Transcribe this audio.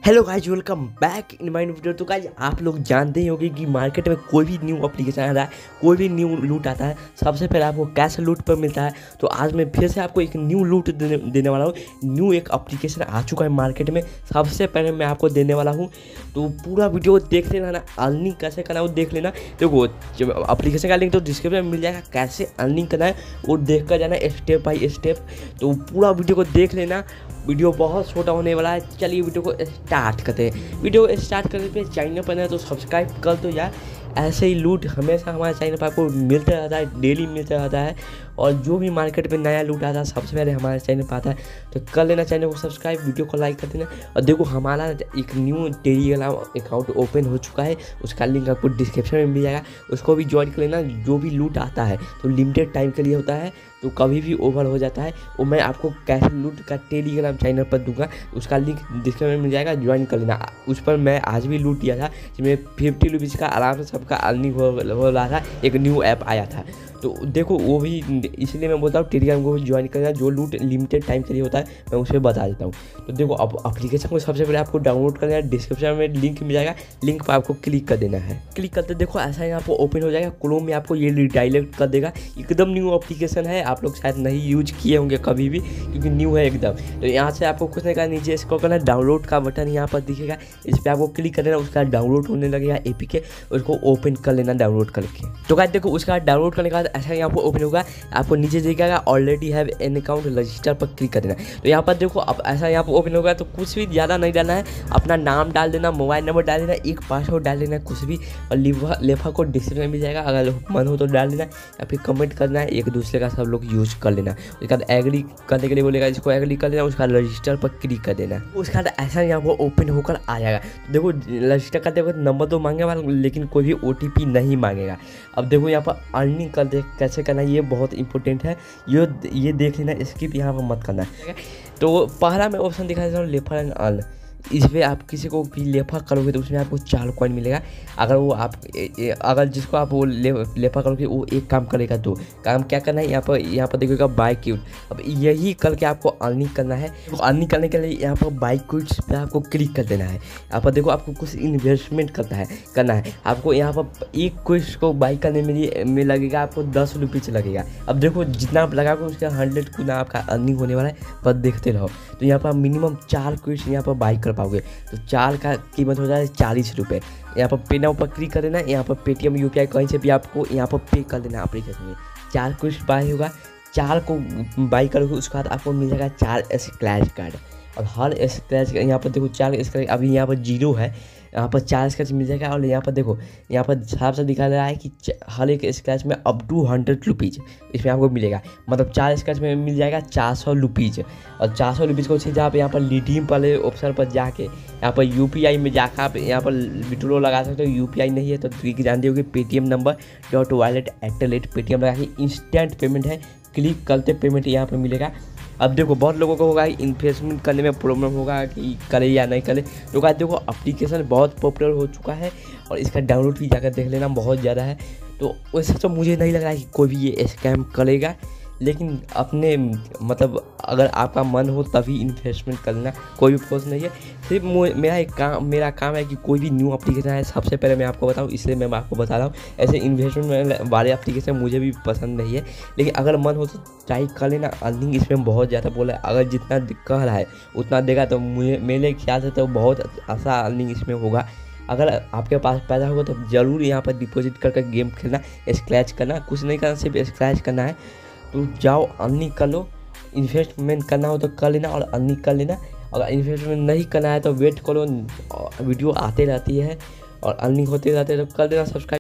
Hello guys, welcome back in my video. तो guys आप लोग जानते ही होंगे कि मार्केट में कोई भी न्यू एप्लीकेशन आ रहा है, कोई भी न्यू लूट आता है, सबसे पहले आपको कैश लूट पर मिलता है। तो आज मैं फिर से आपको एक न्यू लूट देने वाला हूँ। न्यू एक एप्लीकेशन आ चुका है मार्केट में, सबसे पहले मैं आपको देने वाला हूँ। तो पूरा वीडियो देख लेना ना, अर्निंग कैसे करना है वो देख लेना। देखो एप्लीकेशन का लिंक तो डिस्क्रिप्शन में मिल जाएगा, कैसे अर्निंग करना है वो देख कर जाना स्टेप बाई स्टेप। तो पूरा वीडियो को देख लेना, वीडियो बहुत छोटा होने वाला है। चलिए वीडियो को स्टार्ट करते हैं। वीडियो स्टार्ट करने पे चैनल पर है तो सब्सक्राइब कर दो यार। ऐसे ही लूट हमेशा हमारे चैनल पर आपको मिलता रहता है, डेली मिलता रहता है। और जो भी मार्केट में नया लूट आता है सबसे पहले हमारे चैनल पर आता है। तो कर लेना चैनल को सब्सक्राइब, वीडियो को लाइक कर देना। और देखो हमारा एक न्यू टेलीग्राम अकाउंट ओपन हो चुका है, उसका लिंक आपको डिस्क्रिप्शन में मिल जाएगा, उसको भी ज्वाइन कर लेना। जो भी लूट आता है तो लिमिटेड टाइम के लिए होता है, तो कभी भी ओवर हो जाता है। वो मैं आपको कैश लूट का टेलीग्राम चैनल पर दूंगा, उसका लिंक डिस्क्रिप्शन में मिल जाएगा, ज्वाइन कर लेना। उस पर मैं आज भी लूट दिया था, जिसमें 50 रुपीज़ का आराम से सबका अर्निंग हो रहा था। एक न्यू ऐप आया था, तो देखो वो भी, इसलिए मैं बोलता हूँ टेलीग्राम को भी ज्वाइन करना। जो लूट लिमिटेड टाइम के लिए होता है मैं उसे बता देता हूँ। तो देखो अब एप्लीकेशन को सबसे पहले आपको डाउनलोड करना है, डिस्क्रिप्शन में लिंक मिल जाएगा, लिंक पर आपको क्लिक कर देना है। क्लिक करते देखो ऐसा यहाँ पर ओपन हो जाएगा, क्रोम में आपको ये रिडायरेक्ट कर देगा। एकदम न्यू एप्लीकेशन है, आप लोग शायद नहीं यूज किए होंगे कभी भी, क्योंकि न्यू है एकदम। तो यहाँ से आपको कुछ नहीं करना, नीचे स्क्रॉल करना, डाउनलोड का बटन यहाँ पर दिखेगा, इस पर आपको क्लिक कर देना। उसका डाउनलोड होने लगेगा एपीके, उसको ओपन कर लेना डाउनलोड करके। तो गाइस देखो उसका डाउनलोड करने के बाद ऐसा यहाँ पर ओपन होगा, आपको नीचे दिखेगा already have an account register पर क्लिक कर देना। तो यहाँ पर देखो अब ऐसा यहाँ पर ओपन होगा, तो कुछ भी ज़्यादा नहीं डालना है, अपना नाम डाल देना, मोबाइल नंबर डाल देना, एक पासवर्ड डाल देना कुछ भी, और लेफा को डिस्क्रिप्शन में मिल जाएगा, अगर मन हो तो डाल देना, या फिर कमेंट करना है, एक दूसरे का सब लोग यूज कर लेना। उसके बाद एग्री करने के लिए बोलेगा, इसको एग्री कर देना, उसका रजिस्टर पर क्लिक कर देना। उसके बाद ऐसा यहाँ पर ओपन होकर आ जाएगा। तो देखो रजिस्टर करते वक्त नंबर तो मांगेगा, लेकिन कोई भी OTP नहीं मांगेगा। अब देखो यहाँ पर अर्निंग कर दे कैसे करना, ये बहुत इंपॉर्टेंट है, ये देख लेना, स्किप यहाँ पर मत करना। तो पहला मैं ऑप्शन दिखा देता हूँ, लेफर एंड अर्न। इस पर आप किसी को भी लेफा करोगे तो उसमें आपको 4 कॉइन मिलेगा। अगर वो आप अगर जिसको आप वो लेफा करोगे वो एक काम करेगा, तो काम क्या करना है, यहाँ पर देखिएगा बाय क्विट। अब यही करके आपको अर्निंग करना है। तो अर्निंग करने के लिए यहाँ पर बाय क्विट्स पे आपको क्लिक कर देना है। यहाँ पर देखो आपको कुछ इन्वेस्टमेंट करना है। आपको यहाँ पर एक क्विट्स को बाई करने में लगेगा आपको 10 रुपीज़ लगेगा। अब देखो जितना आप लगाओगे उसका 100 गुना आपका अर्निंग होने वाला है, बस देखते रहो। तो यहाँ पर मिनिमम 4 क्विट्स यहाँ पर बाई कर पाओगे, तो 4 का कीमत हो जाए 40 रुपये। यहाँ पर पे नाउ पर क्लिक कर देना, यहाँ पर पेटीएम UPI कहीं से भी आपको यहाँ पर पे कर देना एप्लीकेशन में। 4 कुछ बाई होगा, 4 को बाई करोगे उसके बाद आपको मिल जाएगा 4 स्क्रैच कार्ड। और हर स्क्रैच यहाँ पर देखो 4 स्क्रैच, अभी यहाँ पर 0 है, यहाँ पर 4 स्क्रैच मिल जाएगा। और यहाँ पर देखो यहाँ पर साफ से दिखा रहा है कि हर एक स्क्रैच में अप टू 100 रुपीज़ इसमें आपको मिलेगा। मतलब 4 स्क्रैच में मिल जाएगा 400 रुपीज़। और 400 रुपीज़ को सीधा आप यहाँ पर रिडीम वाले ऑप्शन पर जाके यहाँ पर UPI में जाकर आप यहाँ पर विड्रॉ लगा सकते हो। UPI नहीं है तो जानते हो कि पेटीएम नंबर .wallet@paytm लगा के इंस्टेंट पेमेंट है, क्लिक करते पेमेंट यहाँ पर मिलेगा। अब देखो बहुत लोगों को होगा इन्वेस्टमेंट करने में प्रॉब्लम होगा कि करे या नहीं करे। तो गाइस देखो एप्लीकेशन बहुत पॉपुलर हो चुका है और इसका डाउनलोड भी जाकर देख लेना, बहुत ज़्यादा है। तो वैसे तो मुझे नहीं लग रहा है कि कोई भी ये स्कैम करेगा, लेकिन अपने मतलब अगर आपका मन हो तभी इन्वेस्टमेंट करना, कोई भी फोर्स नहीं है। सिर्फ मेरा काम है कि कोई भी न्यू एप्लीकेशन है सबसे पहले मैं आपको बताऊं, इसलिए मैं आपको बता रहा हूं। ऐसे इन्वेस्टमेंट वाले एप्लीकेशन मुझे भी पसंद नहीं है, लेकिन अगर मन हो तो ट्राई कर लेना। अर्निंग इसमें बहुत ज़्यादा बोला है, अगर जितना कह रहा है उतना देगा तो मेरे ख्याल से तो बहुत अच्छा अर्निंग इसमें होगा। अगर आपके पास पैसा होगा तो ज़रूर यहाँ पर डिपॉजिट करके गेम खेलना, स्क्रैच करना, कुछ नहीं करना, सिर्फ स्क्रैच करना है। तो जाओ अर्निंग कर लो, इन्वेस्टमेंट करना हो तो कर लेना और अर्निंग कर लेना। अगर इन्वेस्टमेंट नहीं करना है तो वेट करो, वीडियो आते रहती है और अर्निंग होते रहते हैं, तो कर देना सब्सक्राइब।